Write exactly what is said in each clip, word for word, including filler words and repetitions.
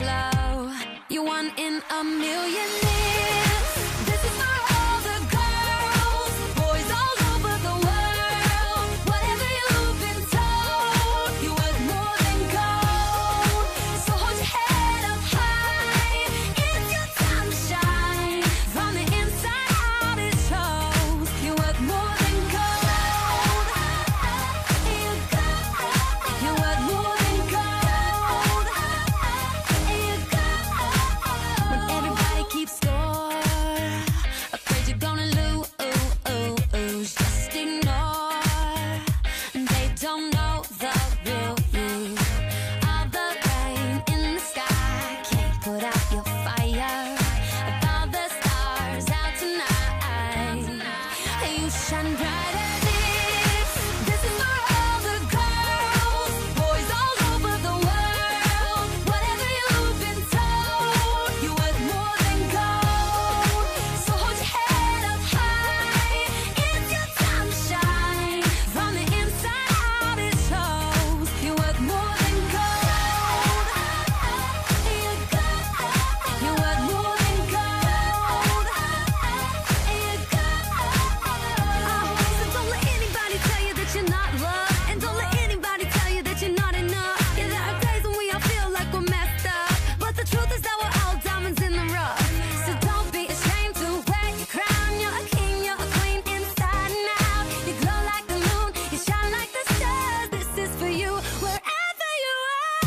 love. You're one in a million years. This is for all the girls, boys all over the world. Whatever you've been told, you're worth more than gold. So hold your head up high. It's your time to shine. From the inside out it shows. You're worth more than gold. You got, you're worth more than gold. You got, when everybody keeps score, afraid you're gonna lose, just ignore. They don't know the real you. All the rain in the sky can't put out your fire. Of all the stars out tonight, you shine bright as this. This is for all the girls, boys all over the world. Whatever you've been told, you're worth more than gold. So hold your head up high. It's your time to shine. From the inside out it shows. You're worth more than gold. You got, you're worth more than gold. You got, so don't let anybody tell you that you're not loved, and don't let anybody tell you that you're not enough. Yeah, there are days when we all feel like we're messed up, but the truth is that we're all diamonds in the rough. So don't be ashamed to wear your crown. You're a king, you're a queen, inside and out. You glow like the moon, you shine like the stars. This is for you, wherever you are.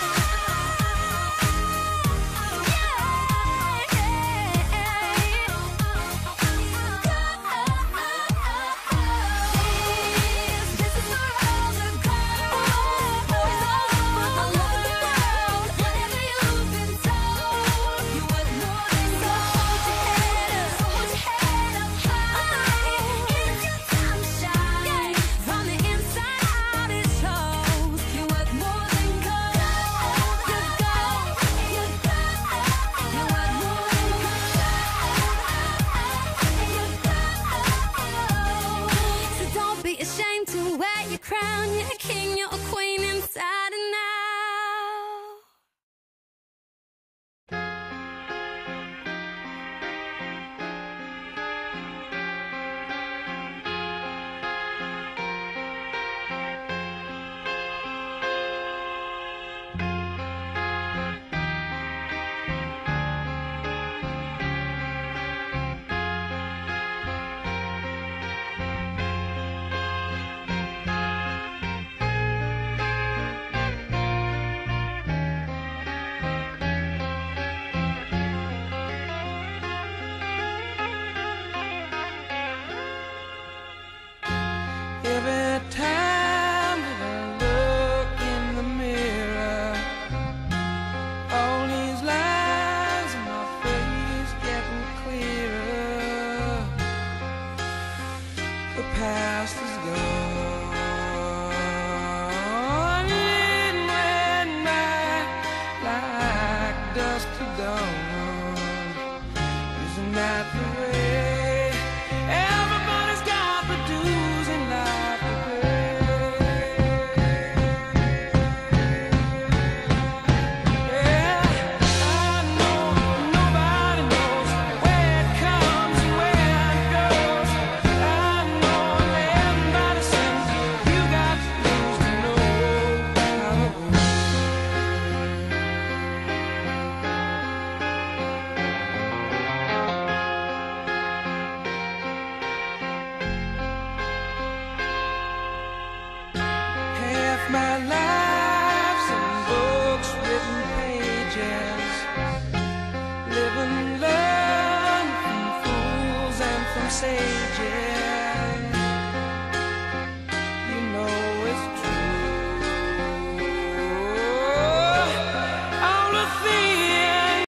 This is for all the girls, boys all over the world. Whatever you've been told, you're worth more than gold. So hold your head up high. It's your time to shine. From the inside out it shows. You're worth more than gold. You got, you got, you're worth more than gold. So don't be ashamed to wear your crown. You're a king, you're a queen, inside and out. Every time that I look in the mirror, all these lines in my face getting clearer. The past is gone, it went by like dusk to dawn. Isn't that the way? Everybody's got the dues in life to pay. Yeah, I know nobody knows where it comes and where it goes. I know everybody says you got to lose to know how it goes. Half my life's in books, written pages. Live and learn from fools and from sages.